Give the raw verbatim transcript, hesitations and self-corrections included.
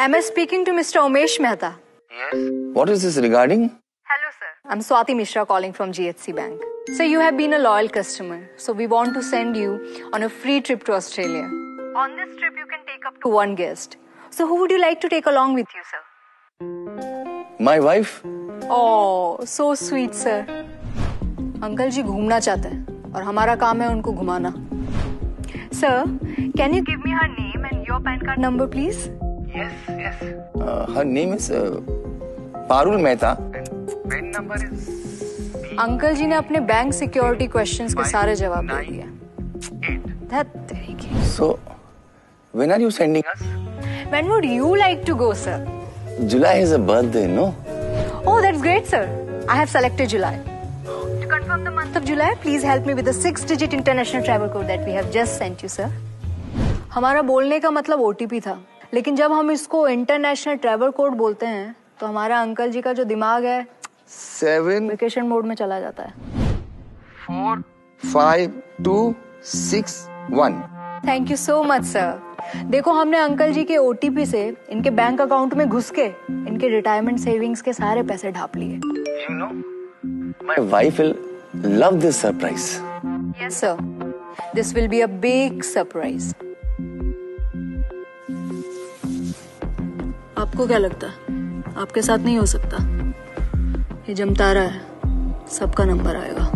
Am I speaking to Mister Umesh Mehta? Yes. What is this regarding? Hello, sir. I'm Swati Mishra calling from G H C Bank. Sir, you have been a loyal customer, so we want to send you on a free trip to Australia. On this trip, you can take up to one guest. So, who would you like to take along with you, sir? My wife. Oh, so sweet, sir. Uncle ji घूमना चाहते हैं और हमारा काम है उनको घुमाना. Sir, can you give me her name and your PAN card number, please? Yes, yes. Uh, her name is uh, Parul Mehta. And PAN number is. Uncle ji ने अपने बैंक सिक्योरिटी क्वेश्चंस के सारे जवाब दे दिए. That तरीके. So, when are you sending us? When would you like to go, sir? July is a birthday, no? Oh, that's great, sir. I have selected July. To confirm the month of July, please help me with the six-digit international travel code that we have just sent you, sir. हमारा बोलने का मतलब O T P था, लेकिन जब हम इसको international travel code बोलते हैं, तो हमारा अंकल जी का जो दिमाग है, सेवन वेकेशन मोड में चला जाता है. Four five two six one. Thank you so much, sir. देखो, हमने अंकल जी के O T P से इनके बैंक अकाउंट में घुस के इनके रिटायरमेंट सेविंग्स के सारे पैसे ढाप लिए. You know, my wife will love this surprise. Yes, sir. This will be a big surprise. आपको क्या लगता है? आपके साथ नहीं हो सकता? ये जमतारा है, सबका नंबर आएगा.